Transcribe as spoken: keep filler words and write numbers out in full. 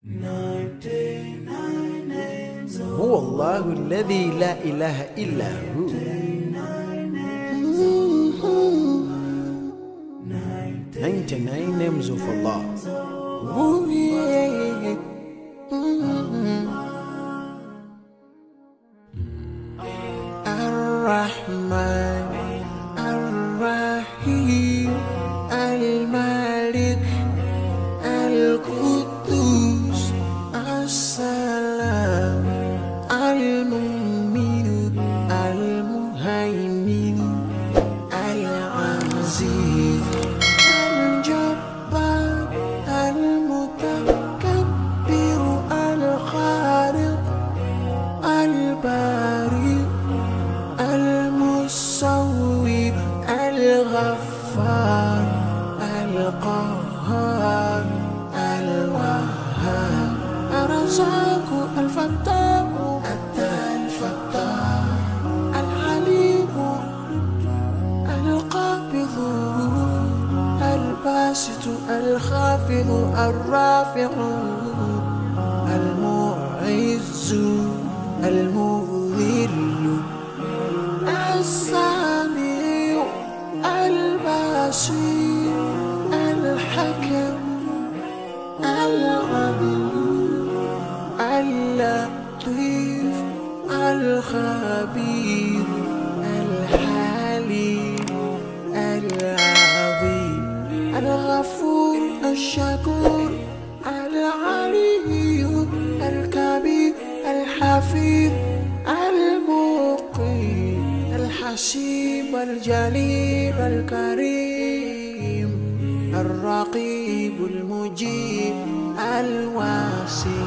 هو الله الذي لا إله إلا هو. ninety-nine names of Allah. Ooh, yeah. Ar-Rahman, Ar-Rahim, Al-Malik, Al-Quddus, As-Salam, Al-Mu'min, Al-Muhaymin, Al-Aziz, Al-Jabbar, Al-Mutakabbir, Al-Khaliq, Al-Bari, Al-Musawwir, Al-Ghaffar, Al-Qahhar, Al-Wahhab, Ar-Razzaq, Al-Fattah, Al-Fattah, Al-Alim, Al-Qabid, Al-Basit, Al-Khafid, Al-Rafi', Al-Mu'izz, Al-Mudhill, السميع البصير الحكم العليم اللطيف الخبير الحليم العظيم الغفور الشكور العلي الكبير الحفيظ المقيم الحسيب الجليل الكريم الرقيب المجيب الواسع